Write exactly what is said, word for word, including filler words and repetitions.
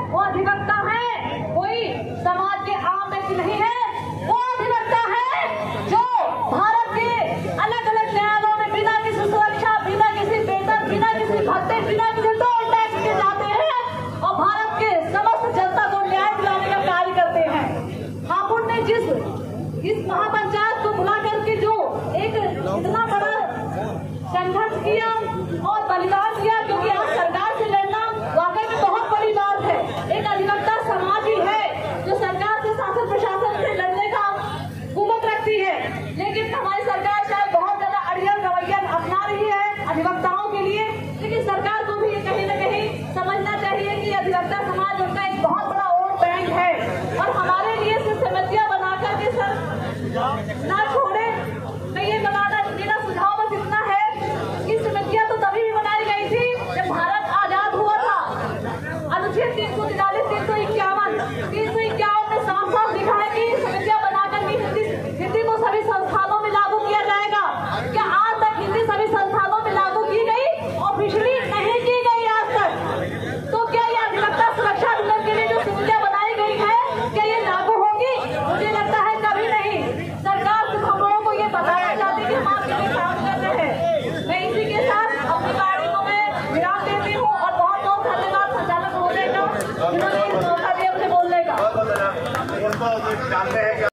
वो अधिवक्ता है, कोई समाज के आम व्यक्ति नहीं है। वो अधिवक्ता है जो भारत के अलग अलग न्यायालयों में बिना किसी सुरक्षा, बिना किसी वेतन, बिना किसी भत्ते, बिना किसी टोल टैक्स के जाते हैं और भारत के समस्त जनता को न्याय दिलाने का कार्य करते हैं। हापुड़ ने जिस इस महापंचायत को बुला करके जो एक इतना बड़ा संघर्ष किया और बलिदान किया, क्योंकि आज सरकार से लड़ना वाकई में बहुत बड़ी बात है। एक अधिवक्ता समाज ही है जो सरकार से, शासन प्रशासन से लड़ने का कुमत रखती है, लेकिन हमारी सरकार शायद बहुत ज्यादा अड़ियल रवैया अपना रही है अधिवक्ताओं के लिए। लेकिन सरकार को भी कहीं न कहीं समझना चाहिए कि अधिवक्ता समाज उनका एक बहुत बड़ा वोट बैंक है और हमारे लिए सिर्फ समितियां बनाकर के सर ना छोड़े। मैं ये बताना मेरा सुझाव बस इतना है कि समितियां तो तभी भी बनाई गई थी जब भारत आजाद हुआ था। अनुच्छेद तीन सौ